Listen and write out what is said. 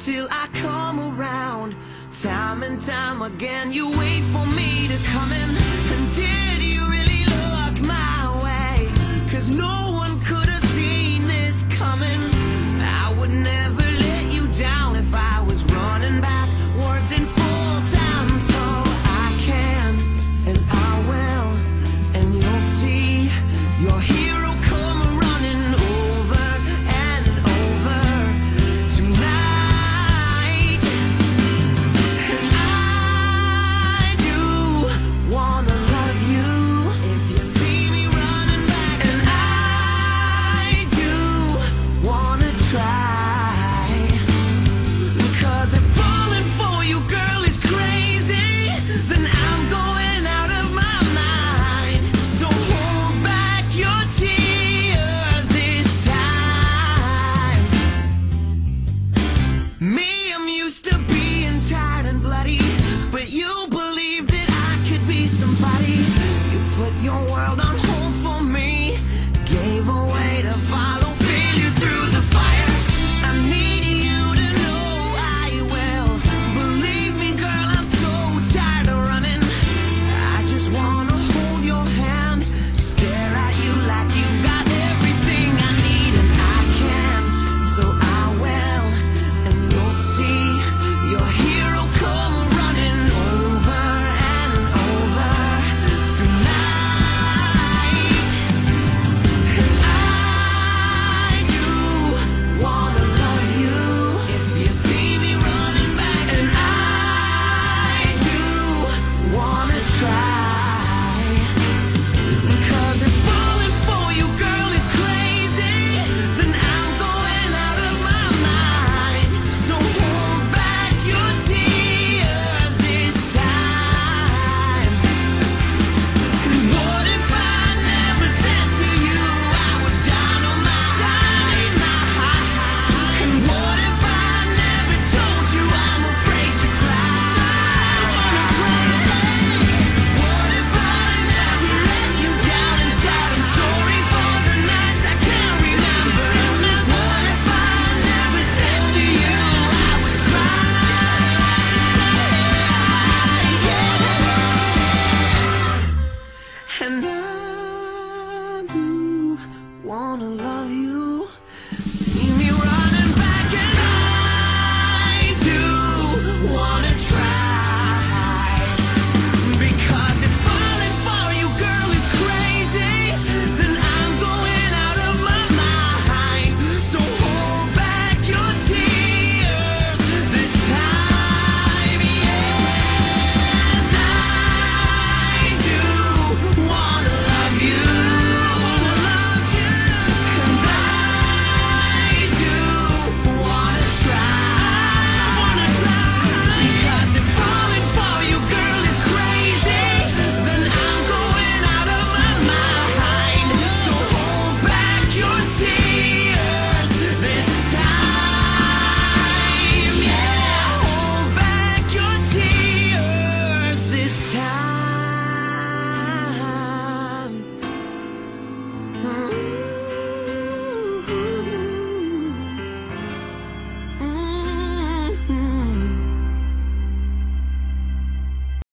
till I come around. Time and time again you wait for me to come in. And did you really look my way? 'Cause no one could have seen this coming. I would never let you down if I was running backwards in full time. So I can and I will, and you'll see your hero come running over and over tonight. And I do wanna love you if you see me running back. And I do wanna try, 'cause if falling for you, girl, is crazy, then I'm going out of my mind. So hold back your tears this time. Me, I'm used to being tired and bloody, but you believe that I could be somebody. You put your world on hold for me, gave away to follow failure through the fire. I need you to know I will. Believe me, girl, I'm so tired of running. I just wanna hold your hand, stare at you like you've got everything I need. And I can, so I will, and you'll see your hero come running over and over tonight. And I do wanna love you if you see me running back. And I do wanna try, 'cause if falling for you, girl, is crazy, then I'm going out of my mind. So hold back your tears this time. And what if I never said to you I was dynamite? And what if I never told you I'm afraid to cry? What if I never let you down inside? I'm sorry for the nights I can't remember. What if I never said to you I would try? And I do wanna love you. See me running back, and I do wanna try. Because if falling for you, girl, is crazy, then I'm going out of my mind. So hold back your tears this time, yeah. And I do wanna love you. And I do wanna try. Because if falling for you, girl, is crazy, then I'm going out of my mind. So hold back your tears this time, yeah. Hold back your tears this time.